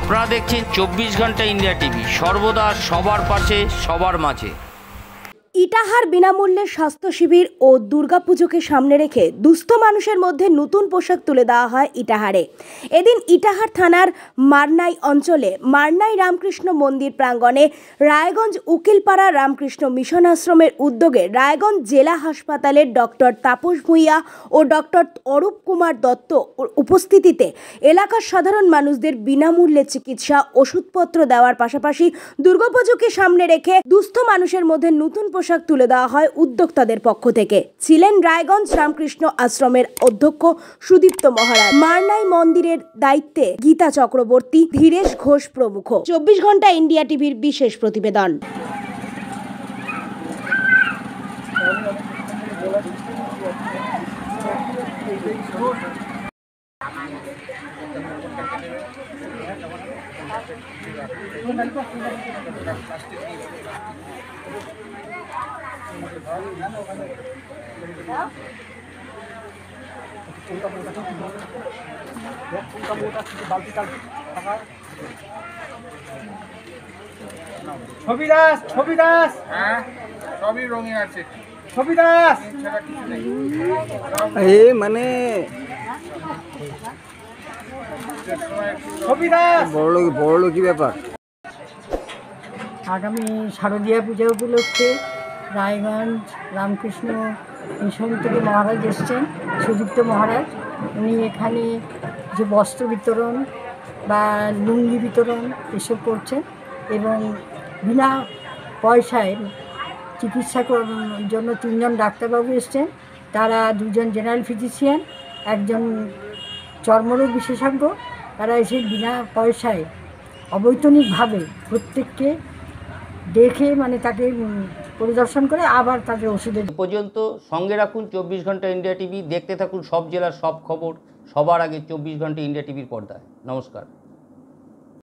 আপনারা দেখছেন 24 ঘন্টা ইন্ডিয়া টিভি, সর্বদা সবার পাশে সবার মাঝে। ইটাহার বিনামূল্যে স্বাস্থ্য শিবির ও দুর্গাপুজোকে সামনে রেখে দুস্থ মানুষের মধ্যে নতুন পোশাক তুলে দেওয়া হয় ইটাহারে। এদিন ইটাহার থানার মারনাই অঞ্চলে মারনাই রামকৃষ্ণ মন্দির প্রাঙ্গণে রায়গঞ্জ উকিলপাড়া রামকৃষ্ণ মিশন আশ্রমের উদ্যোগে রায়গঞ্জ জেলা হাসপাতালের ডক্টর তাপস ভূঁইয়া ও ডক্টর অরূপ কুমার দত্ত উপস্থিতিতে এলাকার সাধারণ মানুষদের বিনামূল্যে চিকিৎসা ওষুধপত্র দেওয়ার পাশাপাশি দুর্গাপুজোকে সামনে রেখে দুস্থ মানুষের মধ্যে নতুন পোশাক তুলে দেওয়া হয় উদ্যোক্তাদের পক্ষ থেকে। ছিলেন রায়গঞ্জ রামকৃষ্ণ আশ্রমের অধ্যক্ষ সুদীপ্ত মহারাজ, মারনাই মন্দিরের দায়িত্বে গীতা চক্রবর্তী, ধীরেশ ঘোষ প্রমুখ। 24 ঘন্টা ইন্ডিয়া টিভির বিশেষ প্রতিবেদন। ছবি দাস হ্যাঁ, সবই রঙিন আছে। ছবি দাস ছাড়া কিছু নেই। মানে ছবি দাস বড় লোকি ব্যাপার। আগামী শারদীয়া পূজা উপলক্ষে রায়গঞ্জ রামকৃষ্ণ মিশন থেকে মহারাজ এসছেন, সুদীপ্ত মহারাজ। উনি এখানে যে বস্ত্র বিতরণ বা লুঙ্গি বিতরণ এসব করছেন এবং বিনা পয়সায় চিকিৎসা জন্য 3 জন ডাক্তারবাবু এসছেন। তারা 2 জন জেনারেল ফিজিশিয়ান, একজন চর্মরোগ বিশেষজ্ঞ। তারা এসে বিনা পয়সায় অবৈতনিকভাবে প্রত্যেককে দেখে তাকে পরিদর্শন করে আবার তাদের ওষুধের পর্যন্ত সঙ্গে রাখুন 24 ঘন্টা ইন্ডিয়া টিভি। দেখতে থাকুন সব জেলার সব খবর সবার আগে 24 ঘন্টা ইন্ডিয়া টিভির পর্দায়। নমস্কার।